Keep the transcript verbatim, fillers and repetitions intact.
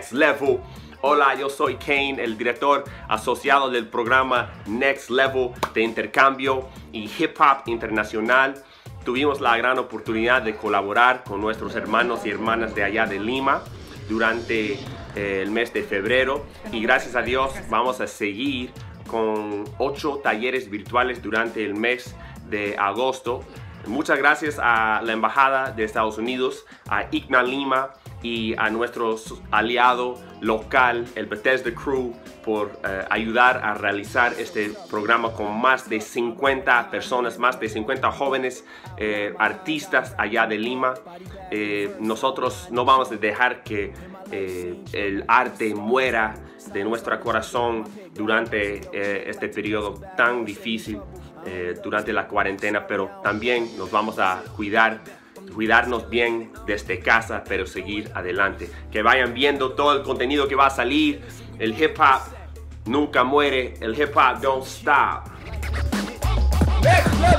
Next Level. Hola, yo soy Kane, el director asociado del programa Next Level de intercambio y hip hop internacional. Tuvimos la gran oportunidad de colaborar con nuestros hermanos y hermanas de allá de Lima durante eh, el mes de febrero, y gracias a Dios vamos a seguir con ocho talleres virtuales durante el mes de agosto. Muchas gracias a la Embajada de Estados Unidos, a I C N A Lima y a nuestro aliado local, el Bethesda Crew, por eh, ayudar a realizar este programa con más de cincuenta personas, más de cincuenta jóvenes eh, artistas allá de Lima. Eh, nosotros no vamos a dejar que eh, el arte muera de nuestro corazón durante eh, este periodo tan difícil, eh, durante la cuarentena, pero también nos vamos a cuidar cuidarnos bien desde casa, pero seguir adelante. Que vayan viendo todo el contenido que va a salir. El hip hop nunca muere. El hip hop don't stop.